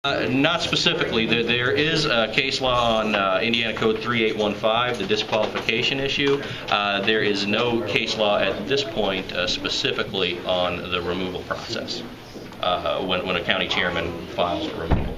Not specifically. There is a case law on Indiana Code 3815, the disqualification issue. There is no case law at this point specifically on the removal process when a county chairman files a removal.